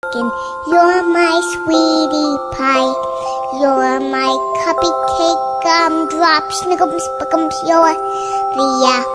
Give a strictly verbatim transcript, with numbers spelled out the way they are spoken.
You're my sweetie pie. You're my cupcake, gumdrop, snickums, spickums. You're the apple.